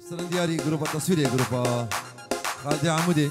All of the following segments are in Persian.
سرندياري جروب التصوير يا جروب خالد عمودي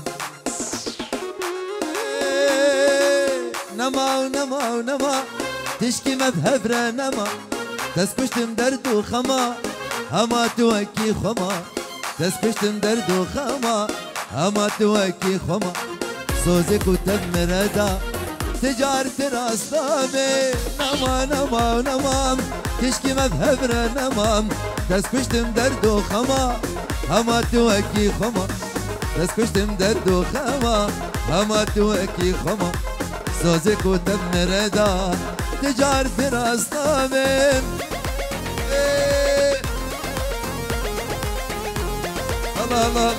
نما ونما ونما تشكي مذهب نما تسكشتم درد وخما هما توكي خما تسكشتم درد وخما هما توكي خما صوزك وتمردا تجارة راستامي نما نما ونما تشكي مذهب نما تسكشتم درد وخما هما توكي خما تسكشتم درد وخما هما توكي خما صوزك وتمردا تجارة راستامي الله الله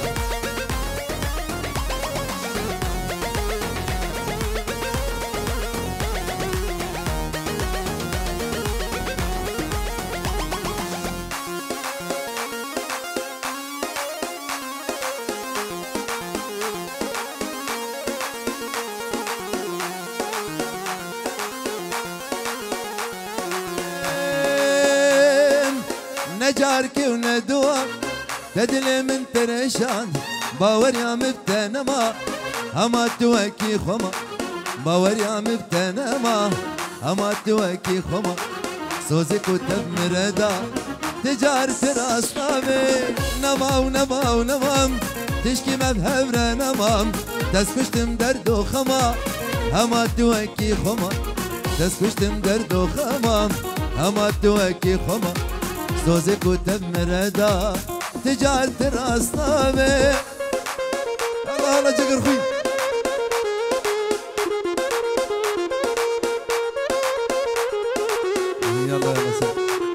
نجارك وندوا تدلي من ترشان باور يا مبتنما هما توكي خما باور يا مبتنما هما توكي خما صوزك وتمردا تجارة راستامي نما ونما ونما تشكي مذهب نما تسكشتم درد وخما هما توكي خما تسكشتم درد وخما هما توكي خما صوزك وتمردا تجارة راستامي الله الله جقر خوي يلا يا مساء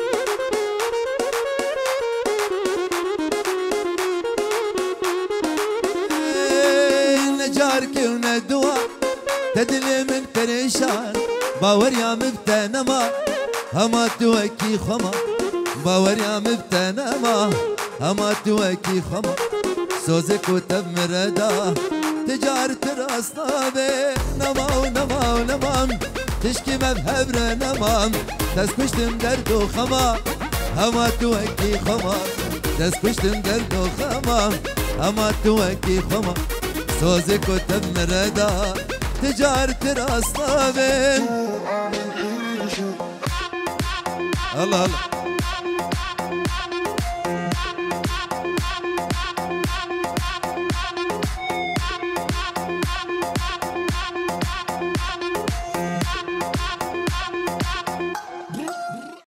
نجارك وندوا تدلي من تريشان باور يا مبتنما هما توكي خما باور يا مبتنما هما توكي خما صوزك وتمردا تجارة راستامي نما ونما ونما تشكي مذهب نما تسكشتم درد وخما هما توكي خما تسكشتم درد وخما هما توكي خما صوزك وتمردا تجارة راستامي الله الله